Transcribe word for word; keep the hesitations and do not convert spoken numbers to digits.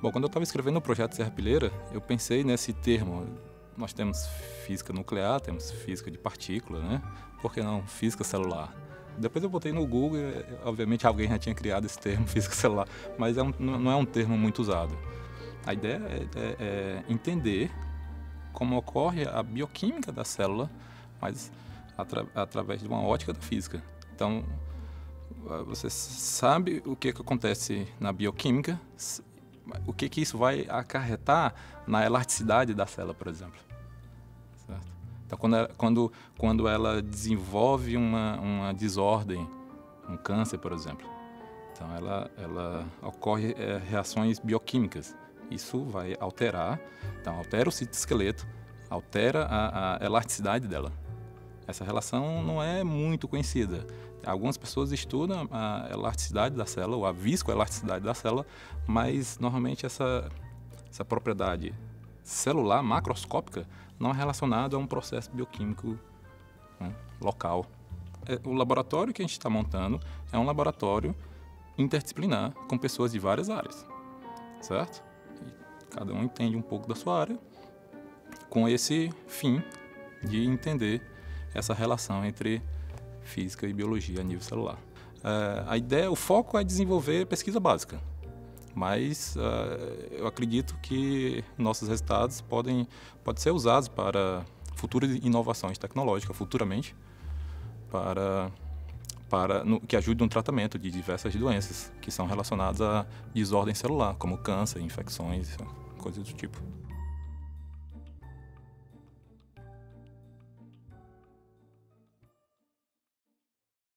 Bom, quando eu estava escrevendo o projeto Serrapilheira, eu pensei nesse termo. Nós temos física nuclear, temos física de partícula, né? Por que não física celular? Depois eu botei no Google e, obviamente, alguém já tinha criado esse termo, física celular, mas é um, não é um termo muito usado. A ideia é, é, é entender como ocorre a bioquímica da célula, mas atra, através de uma ótica da física. Então, você sabe o que, que acontece na bioquímica, o que, que isso vai acarretar na elasticidade da célula, por exemplo. Certo? Então, quando ela, quando, quando ela desenvolve uma, uma desordem, um câncer, por exemplo, então ela, ela ocorre é, reações bioquímicas. Isso vai alterar, então altera o citoesqueleto, altera a, a elasticidade dela. Essa relação não é muito conhecida. Algumas pessoas estudam a elasticidade da célula, ou a viscoelasticidade da célula, mas normalmente essa, essa propriedade celular, macroscópica, não é relacionada a um processo bioquímico, né, local. O laboratório que a gente está montando é um laboratório interdisciplinar com pessoas de várias áreas, certo? E cada um entende um pouco da sua área com esse fim de entender essa relação entre física e biologia a nível celular. Uh, a ideia, o foco é desenvolver pesquisa básica, mas uh, eu acredito que nossos resultados podem, podem ser usados para futuras inovações tecnológicas, futuramente, para, para, no, que ajudem no tratamento de diversas doenças que são relacionadas a desordem celular, como câncer, infecções, coisas do tipo.